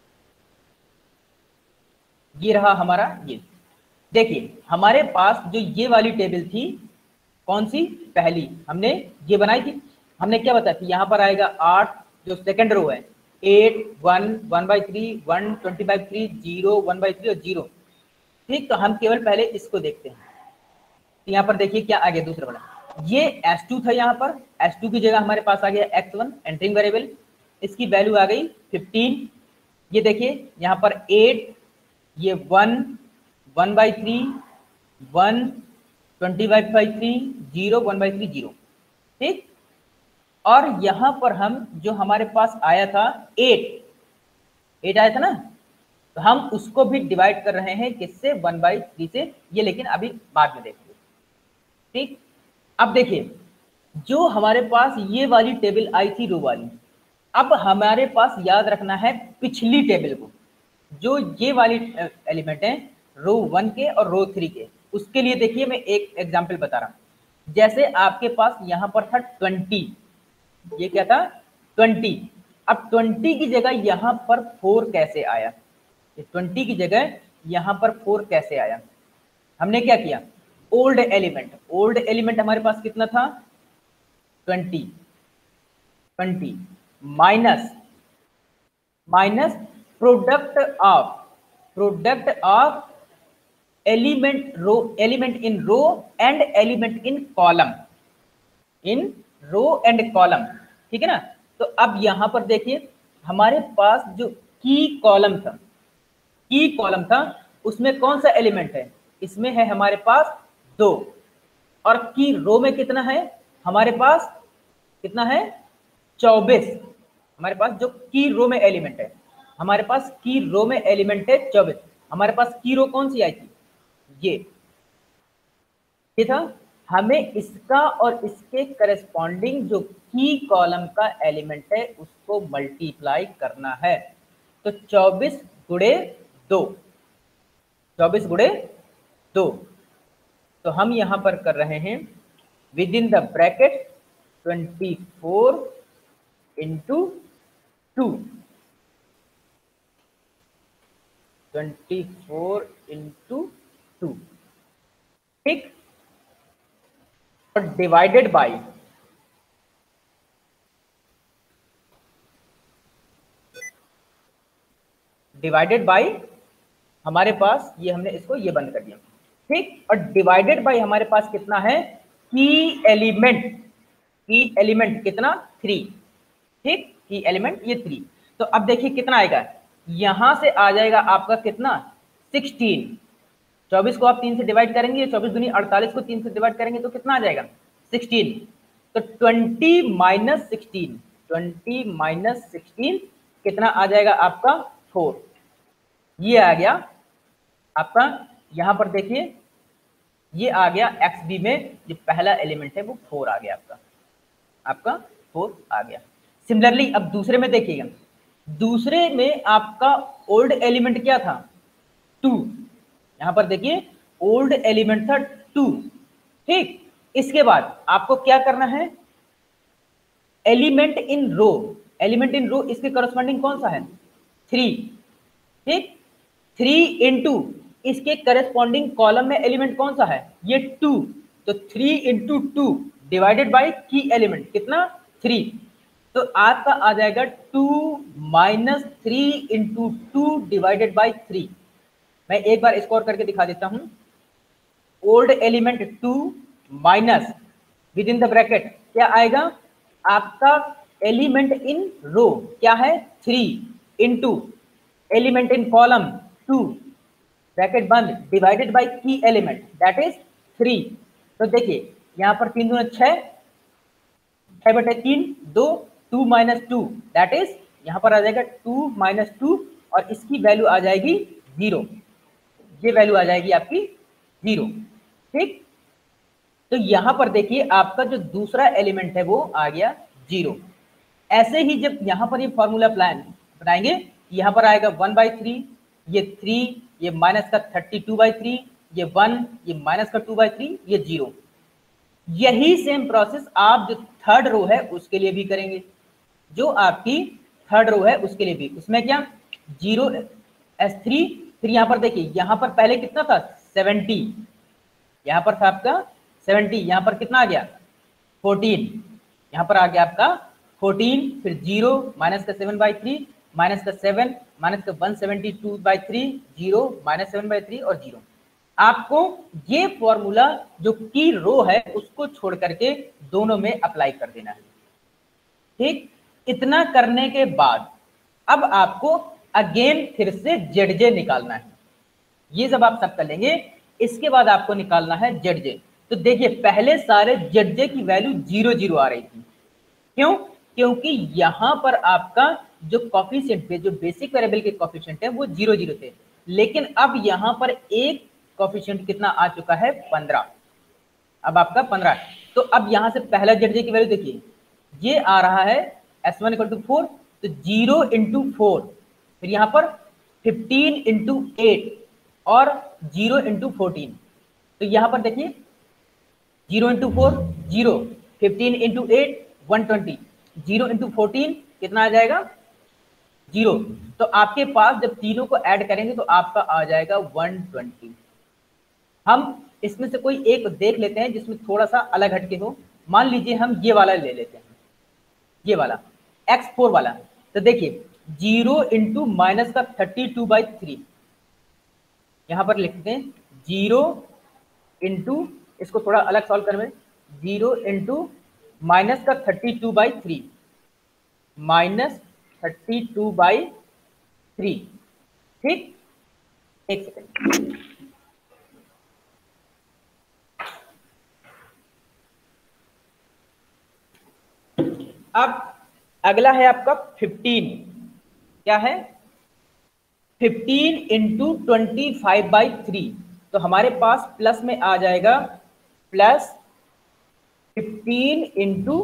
ये रहा हमारा। ये देखिए हमारे पास जो ये वाली टेबल थी, कौन सी? पहली हमने ये बनाई थी। हमने क्या बताया थी? यहाँ पर आएगा 8, जो सेकंड रो है 8 1 1/3 1 20/3 0 1/3 और 0। ठीक, तो हम केवल पहले इसको देखते हैं। तो यहाँ पर देखिए क्या आ गया दूसरा वाला। ये S2 था, यहाँ पर S2 की जगह हमारे पास आ गया X1 एंटरिंग वेरिएबल। इसकी वैल्यू आ गई 15। ये देखिए यहाँ पर 8, ये 1 1/3 1 20/3 0 1/3 0। ठीक, और यहां पर हम जो हमारे पास आया था 8 आया था ना, तो हम उसको भी डिवाइड कर रहे हैं किससे? 1/3 से। ये लेकिन अभी बाद में देखेंगे। ठीक, अब देखिए जो हमारे पास ये वाली टेबल आई थी रो वाली, अब हमारे पास याद रखना है पिछली टेबल को। जो ये वाली एलिमेंट है रो 1 के और रो 3 के, उसके लिए देखिए मैं एक एग्जांपल बता रहा हूं। जैसे आपके पास यहां पर था 20, ये क्या था? 20। अब 20 की जगह यहां पर 4 कैसे आया? 20 की जगह यहां पर 4 कैसे आया? हमने क्या किया? ओल्ड एलिमेंट हमारे पास कितना था? 20 minus product of element in row and element in column, ठीक है ना। तो अब यहां पर देखिए हमारे पास जो की कॉलम था उसमें कौन सा एलिमेंट है? इसमें है हमारे पास 2। और की रो में कितना है हमारे पास? कितना है? 24। हमारे पास जो की रो में एलिमेंट है, हमारे पास की रो में एलिमेंट है 24। हमारे पास की रो कौन सी आई थी? ये था। हमें इसका और इसके करस्पॉन्डिंग जो की कॉलम का एलिमेंट है उसको मल्टीप्लाई करना है। तो 24 गुणे 2, 24 गुणे 2। तो हम यहां पर कर रहे हैं within the bracket 24 into 2, 24 into 2। ठीक, और डिवाइडेड बाय हमारे पास ये हमने इसको ये बंद कर दिया। ठीक, और डिवाइडेड बाय हमारे पास कितना है? की एलिमेंट कितना? 3। ठीक, की एलिमेंट ये 3। तो अब देखिए कितना आएगा, यहां से आ जाएगा आपका कितना? 16। 24 को आप 3 से डिवाइड करेंगे, 24 दूनी 48 को 3 से डिवाइड करेंगे तो कितना आ जाएगा? 16। तो 20 माइनस 16 कितना आ जाएगा आपका? 4। ये आ गया आपका। यहां पर देखिए ये आ गया XB में जो पहला एलिमेंट है वो 4 आ गया आपका 4 आ गया। सिमिलरली अब दूसरे में देखिएगा, दूसरे में आपका ओल्ड एलिमेंट क्या था? 2। यहां पर देखिए ओल्ड एलिमेंट था 2। ठीक, इसके बाद आपको क्या करना है? एलिमेंट इन रो इसके करस्पॉन्डिंग कौन सा है? 3। ठीक, 3 इंटू इसके करस्पॉन्डिंग कॉलम में एलिमेंट कौन सा है, ये 2, तो 3 into 2 divided by key element कितना 3, तो आपका आ जाएगा 2 माइनस 3 इंटू 2 डिवाइडेड बाई 3। मैं एक बार स्कोर करके दिखा देता हूं, old element 2 minus within the bracket क्या आएगा आपका एलिमेंट इन रो क्या है 3 into element in column 2 bracket बंद divided by key element that is 3। तो देखिए यहां पर 3 दूना 6, 6/3 2, 2 माइनस 2 दैट इज यहां पर आ जाएगा 2 माइनस 2 और इसकी वैल्यू आ जाएगी 0, ये वैल्यू आ जाएगी आपकी 0। ठीक, तो यहां पर देखिए आपका जो दूसरा एलिमेंट है वो आ गया 0। ऐसे ही जब यहां पर ये फॉर्मूला प्लान बनाएंगे, यहां पर आएगा 1/3, ये 3, ये माइनस का 32/3, ये 1, ये माइनस का 2/3, ये 0। यही सेम प्रोसेस आप जो थर्ड रो है उसके लिए भी करेंगे, जो आपकी थर्ड रो है उसके लिए भी, उसमें क्या 0s3, फिर यहां पर देखिए यहां पर पहले कितना था 70, यहां पर था आपका 70, यहां पर कितना आ गया 14, यहां पर आ गया आपका 14, फिर 0 माइनस का 7/3 माइनस का 7 माइनस का 172/3 0 माइनस 7/3 और 0। आपको ये फॉर्मूला जो की रो है उसको छोड़ करके दोनों में अप्लाई कर देना है। ठीक, इतना करने के बाद अब आपको अगेन फिर से जेड निकालना है। ये जब आप सब कर लेंगे इसके बाद आपको निकालना है जेड। तो देखिए पहले सारे जेड की वैल्यू 0 0 आ रही थी, क्यों, क्योंकि यहां पर आपका जो कॉफिशिएंट थे, जो बेसिक वेरिएबल के कॉफिशिएंट है वो 0 0 थे, लेकिन अब यहां पर एक कॉफिशिएंट कितना आ चुका है 15, अब आपका 15 है। तो अब यहां से पहला जेड की वैल्यू देखिए ये आ रहा है s1 = 4, तो 0 इंटू 4, फिर यहां पर 15 इंटू 8 और 0 इंटू 14, तो यहां पर देखिए 0 इंटू 4 0, 15 इंटू 8 120, 0 इंटू 14 कितना आ जाएगा 0। तो आपके पास जब तीनों को ऐड करेंगे तो आपका आ जाएगा 120। हम इसमें से कोई एक देख लेते हैं जिसमें थोड़ा सा अलग हटके हो। मान लीजिए हम ये वाला ले लेते हैं, ये वाला x4 वाला। तो देखिए 0 इंटू माइनस का 32/3, यहां पर लिखते हैं 0 इंटू, इसको थोड़ा अलग सॉल्व करवे, 0 इंटू माइनस का 32/3 माइनस 32/3। ठीक, एक सेकेंड, अब अगला है आपका 15, क्या है 15 इंटू 25/3, तो हमारे पास प्लस में आ जाएगा प्लस 15 इंटू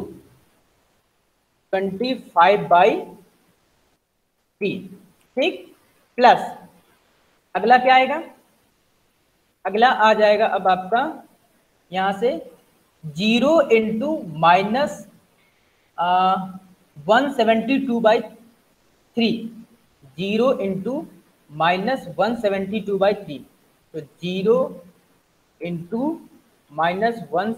25/3। ठीक, प्लस अगला क्या आएगा, अगला आ जाएगा अब आपका यहां से 0 इंटू माइनस 172/3, 0 इंटू माइनस 172/3, तो 0 इंटू माइनस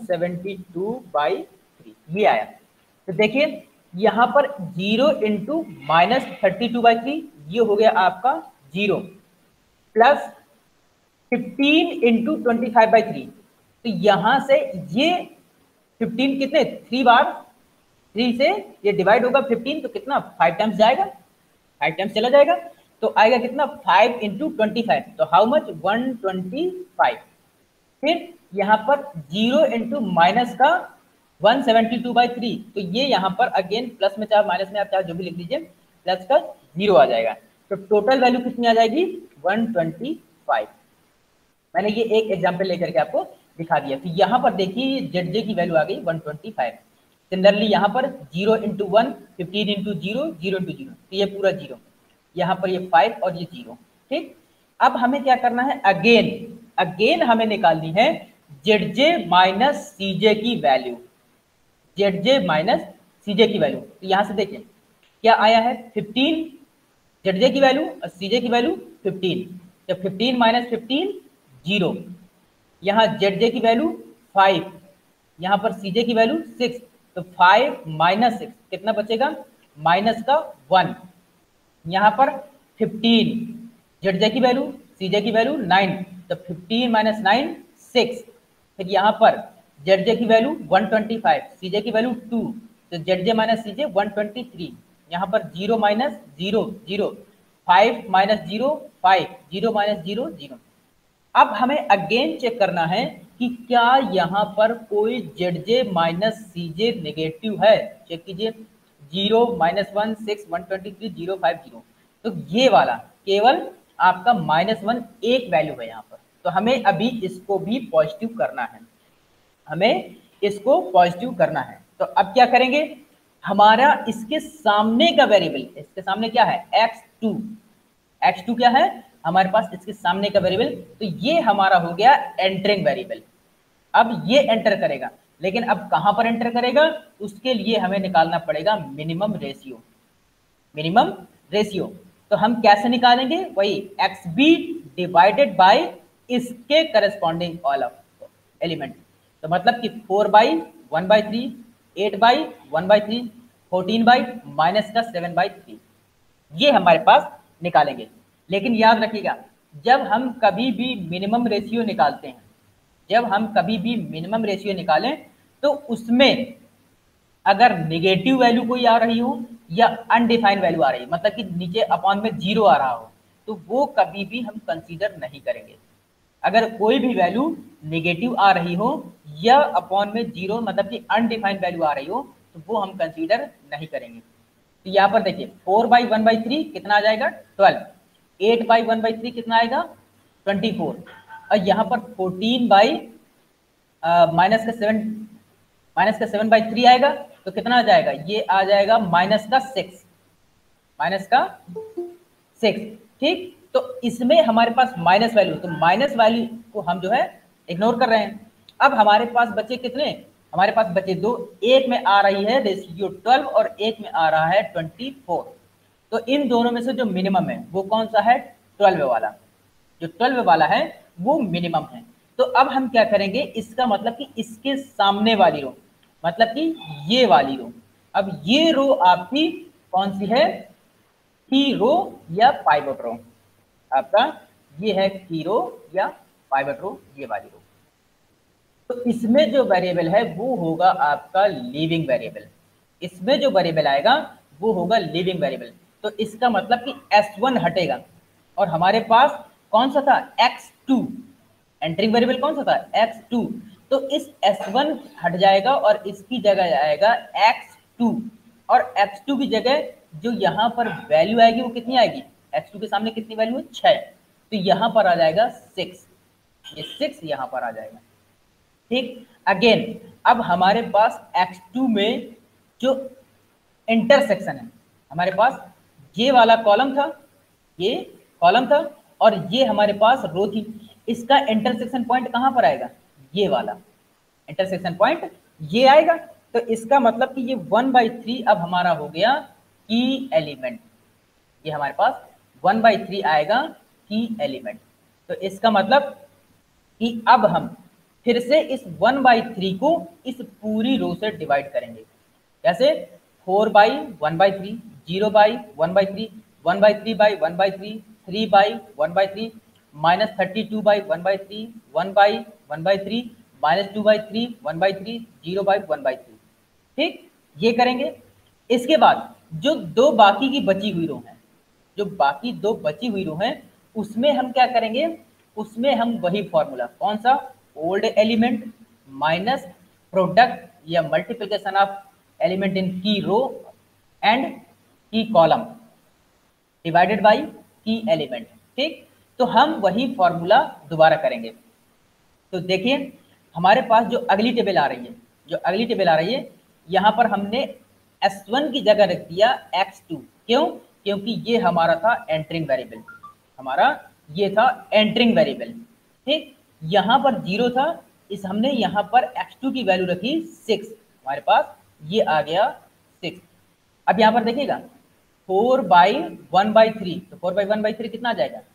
172/3 ये आया। तो देखिए यहां पर 0 इंटू माइनस 32/3 ये हो गया आपका 0, प्लस 15 इंटू 25/3, तो यहां से ये 15 कितने 3 बार 3 से ये डिवाइड होगा 15, तो कितना 5 टाइम्स जाएगा, 5 टाइम्स चला जाएगा, तो आएगा कितना 5 इंटू 25, तो हाउ मच 125। फिर यहाँ पर 0 इंटू माइनस का 172/3, तो ये यहाँ पर अगेन प्लस में चाहे माइनस में आप चाहे जो भी लिख लीजिए, प्लस का 0 आ जाएगा, तो टोटल वैल्यू कितनी आ जाएगी 125। मैंने ये एक एग्जाम्पल लेकर के आपको दिखा दिया। तो यहाँ पर देखिए जेड की वैल्यू आ गई 125। सिमिलरली यहाँ पर 0 इंटू 1, 15 इंटू 0, 0 इंटू 0, तो ये पूरा 0, यहाँ पर ये 5 और ये 0। ठीक, अब हमें क्या करना है, अगेन हमें निकालनी है जेड माइनस सीजे की वैल्यू, जेड माइनस सीजे की वैल्यू। तो यहाँ से देखिए क्या आया है 15 जेड की वैल्यू और सीजे की वैल्यू 15, तो 15 माइनस 15 0, यहाँ जेड जे की वैल्यू 5, यहाँ पर सी जे की वैल्यू 6, तो 5 माइनस 6 कितना बचेगा, माइनस का 1, यहाँ पर 15, जेड जे की वैल्यू, सी जे की वैल्यू 9, तो 15 माइनस 9 6, फिर यहाँ पर जेड जे की वैल्यू 125, सी जे की वैल्यू 2, तो जेड जे माइनस सी जे 123, यहाँ पर 0 माइनस 0 0, 5 माइनस 0 5, 0 माइनस 0 0। अब हमें अगेन चेक करना है कि क्या यहाँ पर कोई Z J minus C J negative है, चेक कीजिए, 0 माइनस 1 6 123 0 5 0, तो ये वाला केवल आपका -1 एक वैल्यू है यहाँ पर, तो हमें अभी इसको भी पॉजिटिव करना है, हमें इसको पॉजिटिव करना है। तो अब क्या करेंगे, हमारा इसके सामने का वेरिएबल, इसके सामने क्या है x2, x2 क्या है हमारे पास इसके सामने का वेरिएबल, तो ये हमारा हो गया एंटरिंग वेरिएबल। अब ये एंटर करेगा, लेकिन अब कहां पर एंटर करेगा, उसके लिए हमें निकालना पड़ेगा मिनिमम रेशियो, मिनिमम रेशियो। तो हम कैसे निकालेंगे, वही xb डिवाइडेड बाय इसके करस्पॉन्डिंग ऑल ऑफ एलिमेंट, तो मतलब कि 4/1/3, 8/1/3, 14 माइनस का 7/3, ये हमारे पास निकालेंगे। लेकिन याद रखिएगा, जब हम कभी भी मिनिमम रेशियो निकालते हैं, जब हम कभी भी मिनिमम रेशियो निकालें, तो उसमें अगर निगेटिव वैल्यू कोई आ रही हो या अनडिफाइंड वैल्यू आ रही है, मतलब कि नीचे अपॉन में 0 आ रहा हो, तो वो कभी भी हम कंसीडर नहीं करेंगे। अगर कोई भी वैल्यू नेगेटिव आ रही हो या अपॉन में 0 मतलब कि अनडिफाइंड वैल्यू आ रही हो, तो वो हम कंसीडर नहीं करेंगे। तो यहाँ पर देखिए 4/1/3 कितना आ जाएगा 12, 8/1/3 कितना आएगा 24, और यहाँ पर 14 बाई माइनस का 7/3 आएगा, तो कितना आ जाएगा, ये आ जाएगा -6, -6, ठीक। तो इसमें हमारे पास माइनस वैल्यू, तो माइनस वैल्यू को हम जो है इग्नोर कर रहे हैं। अब हमारे पास बचे कितने, हमारे पास बचे दो, एक में आ रही है रेशियो 12 और एक में आ रहा है 24, तो इन दोनों में से जो मिनिमम है वो कौन सा है, 12 वाला, जो 12 वाला है वो मिनिमम है। तो अब हम क्या करेंगे, इसका मतलब कि इसके सामने वाली रो, मतलब कि ये वाली रो, अब ये रो आपकी कौन सी है, की रो या पाइवट रो, आपका ये है की रो या पाइवट रो, ये वाली रो। तो इसमें जो वेरिएबल है वो होगा आपका लीविंग वेरिएबल, इसमें जो वेरिएबल आएगा वो होगा लीविंग वेरिएबल। तो इसका मतलब कि S1 हटेगा और हमारे पास कौन सा था x2, एंटरिंग वेरिएबल कौन सा था x2, तो इस S1 हट जाएगा और इसकी जगह आएगा x2, और x2 की जगह जो यहाँ पर वैल्यू आएगी वो कितनी आएगी, x2 के सामने कितनी वैल्यू है 6, तो यहाँ पर आ जाएगा 6, ये 6 यहाँ पर आ जाएगा, ठीक। अगेन अब हमारे पास x2 में जो इंटरसेक्शन है, हमारे पास ये वाला कॉलम था, ये कॉलम था और ये हमारे पास रो थी, इसका इंटरसेक्शन पॉइंट कहाँ पर आएगा, ये वाला इंटरसेक्शन पॉइंट ये आएगा। तो इसका मतलब कि ये 1/3 अब हमारा हो गया की एलिमेंट, ये हमारे पास 1/3 आएगा की एलिमेंट। तो इसका मतलब कि अब हम फिर से इस 1/3 को इस पूरी रो से डिवाइड करेंगे, कैसे, 4/1/3, 0/1/3, 1/3/1/3, 3/1/3, -32/1/3, 1/1/3, -2/3, 1/3, 0/1/3, ठीक, ये करेंगे। इसके बाद जो दो बाकी की बची हुई रो हैं, जो बाकी दो बची हुई रो हैं, उसमें हम क्या करेंगे, उसमें हम वही फॉर्मूला, कौन सा, ओल्ड एलिमेंट माइनस प्रोडक्ट या multiplication of element in key row and key column divided by key element, ठीक। तो हम वही फॉर्मूला दोबारा करेंगे। तो देखिए हमारे पास जो अगली टेबल आ रही है, जो अगली टेबल आ रही है, यहाँ पर हमने S1 की जगह रख दिया x2, क्यों, क्योंकि ये हमारा था एंटरिंग वेरिएबल, हमारा ये था एंटरिंग वेरिएबल, ठीक। यहाँ पर 0 था, इस हमने यहाँ पर x2 की वैल्यू रखी 6, हमारे पास ये आ गया 6। अब यहाँ पर देखिएगा 4/1/3, तो 4/1/3 कितना आ जाएगा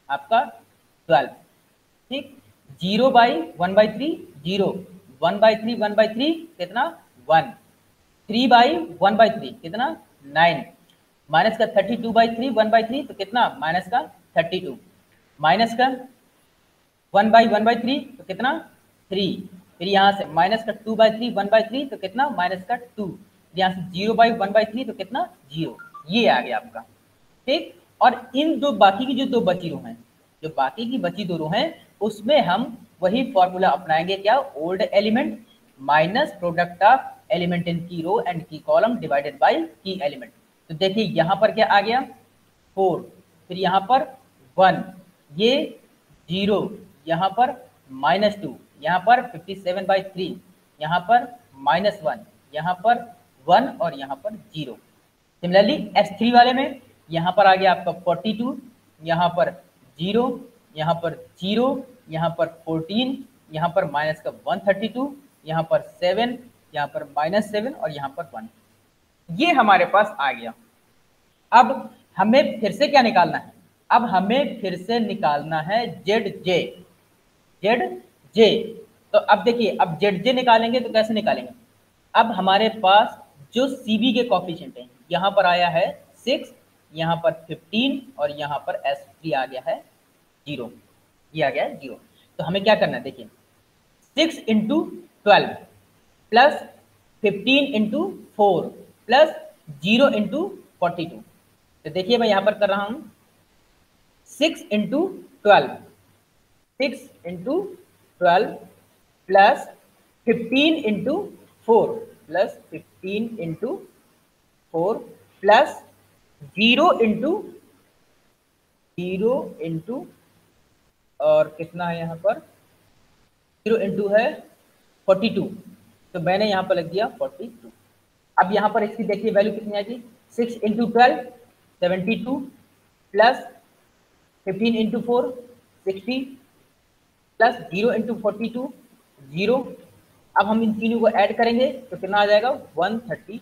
आपका 12, ठीक। 0/1/3 0, 1/3 1/3 कितना 1, 3/1/3 कितना 9, माइनस का 32/3 1/3 तो कितना माइनस का 32, माइनस का 1/1/3 तो कितना 3, फिर यहाँ से माइनस का 2/3 1/3 तो कितना माइनस का 2, यहाँ से 0/1/3 तो कितना 0, ये आ गया आपका, ठीक। और इन दो बाकी की जो दो बची रो हैं, जो बाकी की बची दो रो हैं, उसमें हम वही फॉर्मूला अपनाएंगे, क्या, old element minus product of element in key row and key column divided by key element. तो देखिए यहाँ पर क्या आ गया 4, फिर यहाँ पर 1, ये 0, यहाँ पर -2, यहाँ पर 57/3, यहाँ पर -1, यहाँ पर 1 और यहाँ पर 0। सिमिलरली S3 वाले में यहाँ पर आ गया आपका 42, यहाँ पर 0, यहाँ पर 0, यहाँ पर 14, यहाँ पर माइनस का 132, यहाँ पर 7, यहाँ पर -7 और यहाँ पर 1, ये हमारे पास आ गया। अब हमें फिर से क्या निकालना है, अब हमें फिर से निकालना है ZJ, ZJ। तो अब देखिए, अब ZJ निकालेंगे तो कैसे निकालेंगे, अब हमारे पास जो CB के कॉफिशिएंट हैं, यहाँ पर आया है 6, यहाँ पर 15 और यहाँ पर S3 आ गया है 0, ये आ गया है 0। तो हमें क्या करना है, देखिए 6 × 12 प्लस 15 × 4 प्लस 0 × 42। तो देखिए मैं यहाँ पर कर रहा हूँ 6 × 12, 6 × 12 प्लस 15 × 4 प्लस 15 × 4 प्लस 0 × और कितना है यहाँ पर 0 × है 42, तो मैंने यहाँ पर लिख दिया 42। अब यहाँ पर इसकी देखिए वैल्यू कितनी आएगी, 6 × 12 72 प्लस 15 × 4 60 प्लस 0 × 42 0। अब हम इन तीनों को ऐड करेंगे तो कितना आ जाएगा 132,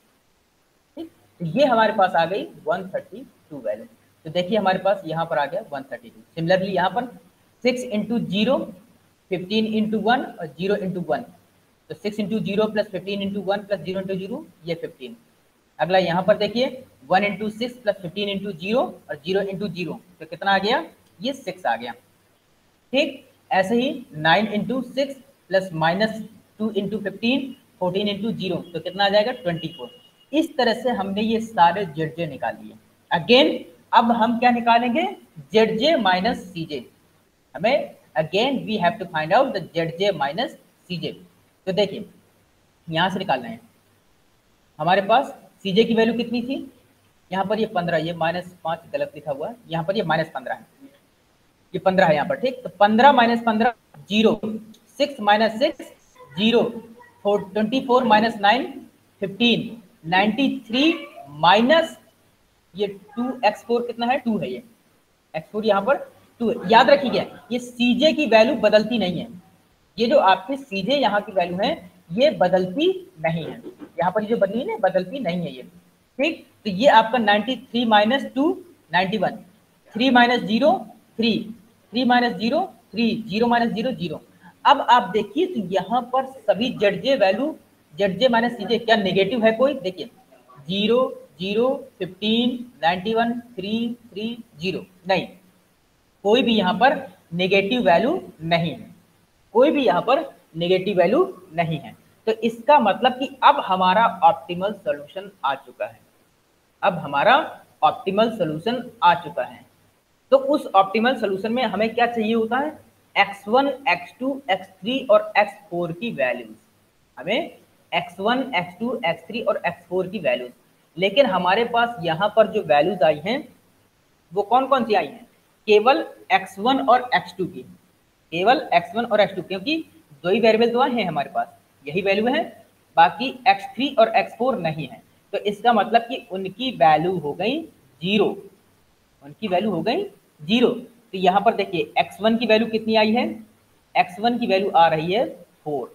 ठीक। तो ये हमारे पास आ गई 132 वैल्यू। तो देखिए हमारे पास यहाँ पर आ गया 132। सिमिलरली यहाँ पर 6 × 0 15 × 1 और 0 × 1, तो 6 × 0 प्लस 15 × 1 प्लस 0 × 0 ये 15। अगला यहाँ पर देखिए 1 × 6 प्लस 15 × 0 और 0 × 0, तो कितना आ गया, ये 6 आ गया, ठीक। ऐसे ही 9 × 6 प्लस -2 × 15 14 × 0, तो कितना आ जाएगा 24। इस तरह से हमने ये सारे ZJ निकाल लिए। अगेन अब हम क्या निकालेंगे, ZJ माइनस CJ। हमें again we have to find out the ZJ minus CJ। तो देखिए यहाँ से निकालना है, हमारे पास CJ की वैल्यू कितनी थी, यहाँ पर ये 15, ये -5 गलत लिखा हुआ है, यहाँ पर ये -15 है, ये 15 है यहाँ पर, ठीक। तो 15 - 15 0, 6 - 6 0, 24 - 9 15, 93 माइनस ये 2x4 कितना है 2 है, ये x4 यहाँ पर 2 है। याद रखिएगा ये CJ की वैल्यू बदलती नहीं है, ये जो आपके CJ यहाँ की वैल्यू है ये बदलती नहीं है, यहाँ पर ये जो बदली है ना बदलती नहीं है ये, ठीक। तो ये आपका 93 - 2 91, 3 - 0 3, 3 - 0 3, 0 - 0 0। अब आप देखिए तो यहाँ पर सभी ZJ value ZJ minus CJ क्या नेगेटिव है कोई, देखिए 0 0 15 91 3 3 0, नहीं, कोई भी यहाँ पर नेगेटिव वैल्यू नहीं है, कोई भी यहाँ पर नेगेटिव वैल्यू नहीं है। तो इसका मतलब कि अब हमारा ऑप्टिमल सॉल्यूशन आ चुका है, अब हमारा ऑप्टिमल सॉल्यूशन आ चुका है। तो उस ऑप्टिमल सॉल्यूशन में हमें क्या चाहिए होता है, x1 x2 x3 और x4 की वैल्यूज, हमें x1 x2 x3 और x4 की वैल्यूज। लेकिन हमारे पास यहाँ पर जो वैल्यूज आई हैं वो कौन कौन सी आई हैं, केवल x1 और x2 की, केवल x1 और x2, क्योंकि दो ही वेरिएबल तो हैं हमारे पास, यही वैल्यू है, बाकी x3 और x4 नहीं है। तो इसका मतलब कि उनकी वैल्यू हो गई 0, उनकी वैल्यू हो गई 0। तो यहाँ पर देखिए x1 की वैल्यू कितनी आई है, x1 की वैल्यू आ रही है 4,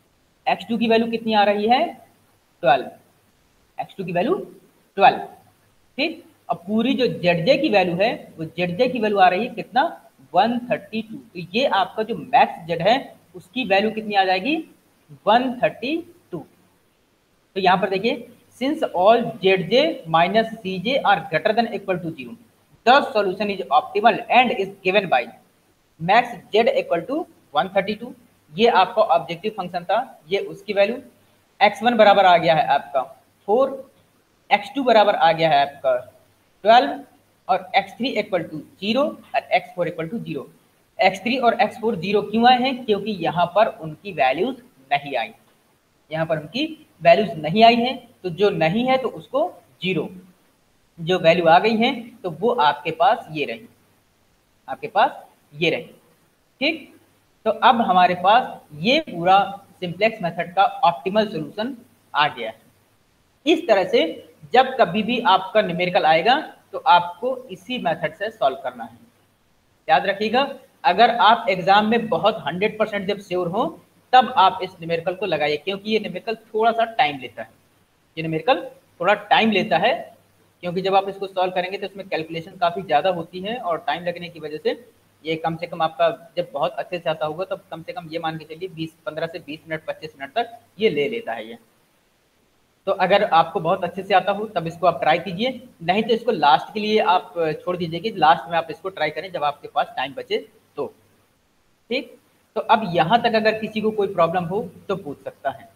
x2 की वैल्यू कितनी आ रही है 12, x2 की वैल्यू 12, ठीक। अब पूरी जो जेड की वैल्यू है वो जेड की वैल्यू आ रही है कितना 132। तो ये आपका जो मैक्स जेड है उसकी वैल्यू कितनी आ जाएगी 132। तो यहां पर देखिए since all Z J minus C J are greater than equal to 0 the solution is optimal and is given by max Z equal to 132। ये आपका ऑब्जेक्टिव फंक्शन था, ये उसकी वैल्यू x1 बराबर आ गया है आपका 4, x2 बराबर आ गया है आपका 12 और x3 इक्वल टू 0 और x4 इक्वल टू 0। x3 और x4 0 क्यों आए हैं? क्योंकि यहाँ पर उनकी वैल्यूज नहीं आई, यहाँ पर उनकी वैल्यूज नहीं आई है, तो जो नहीं है तो उसको 0, जो वैल्यू आ गई है तो वो आपके पास ये रही, आपके पास ये रही। ठीक, तो अब हमारे पास ये पूरा सिंप्लेक्स मेथड का ऑप्टिमल सॉल्यूशन आ गया है। इस तरह से जब कभी भी आपका न्यूमेरिकल आएगा तो आपको इसी मेथड से सॉल्व करना है। याद रखिएगा, अगर आप एग्जाम में बहुत 100% जब श्योर हो तब आप इस न्यूमेरिकल को लगाइए, क्योंकि ये न्यूमेरिकल थोड़ा सा टाइम लेता है, ये न्यूमेरिकल थोड़ा टाइम लेता है, क्योंकि जब आप इसको सॉल्व करेंगे तो इसमें कैलकुलेशन काफ़ी ज़्यादा होती है और टाइम लगने की वजह से ये कम से कम आपका जब बहुत अच्छे से आता होगा तब कम से कम ये मान के चलिए 15 से 20 मिनट 25 मिनट तक ये ले लेता है ये। तो अगर आपको बहुत अच्छे से आता हो तब इसको आप ट्राई कीजिए, नहीं तो इसको लास्ट के लिए आप छोड़ दीजिए कि लास्ट में आप इसको ट्राई करें जब आपके पास टाइम बचे तो। ठीक, तो अब यहाँ तक अगर किसी को कोई प्रॉब्लम हो तो पूछ सकता है।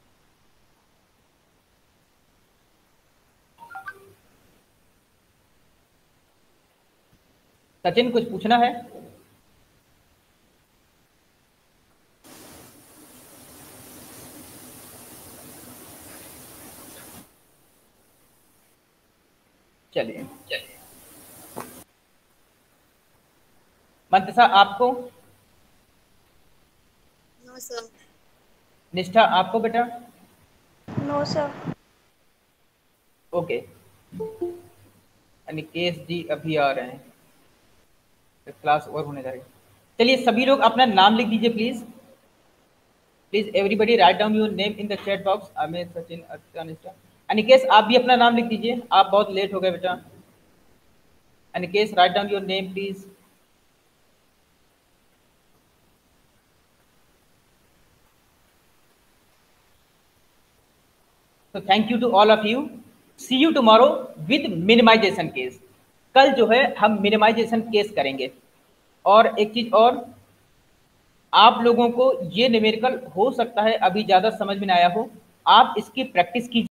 सचिन कुछ पूछना है? चलिए मंतसा आपको? No sir. निष्ठा आपको बेटा? No sir. Okay, Anikesh ji अभी आ रहे हैं, तो क्लास और होने जा रही है। चलिए सभी लोग अपना नाम लिख दीजिए please, please everybody write down your name in the chat box. Amit, Sachin, Arpita, Nishtha. Anikesh आप भी अपना नाम लिख दीजिए, आप बहुत लेट हो गए बेटा। Anikesh write down your name please. तो thank you to all of you, see you tomorrow with minimization case. कल जो है हम मिनिमाइजेशन केस करेंगे। और एक चीज और, आप लोगों को ये न्यूमेरिकल हो सकता है अभी ज़्यादा समझ में ना आया हो, आप इसकी प्रैक्टिस कीजिए।